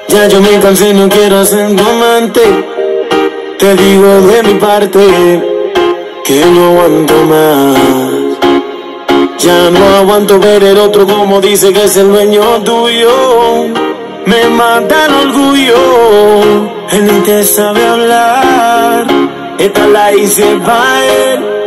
Ya yo me cansé, no quiero ser tu amante. Te digo de mi parte que no aguanto más. Ya no aguanto ver el otro como dice que es el dueño tuyo. Me mata el orgullo, él ni te sabe hablar. Esta la hice pa' él.